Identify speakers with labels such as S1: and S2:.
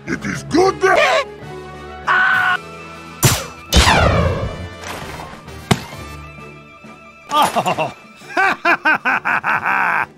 S1: It is good that...
S2: Oh! Ha ha ha ha ha!